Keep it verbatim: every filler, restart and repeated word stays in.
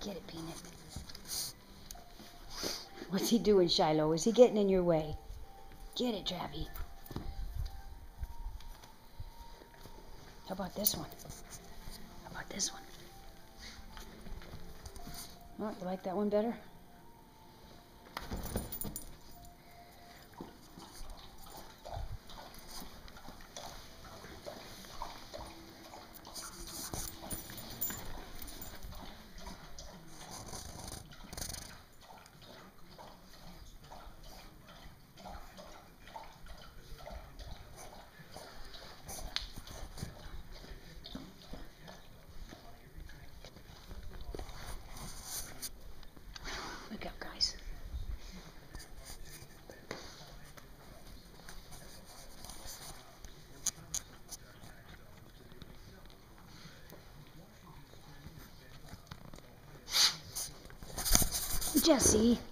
Get it, Peanut. What's he doing, Shiloh? Is he getting in your way? Get it, Travie. How about this one? How about this one? Oh, you like that one better? Look out, guys. Jesse.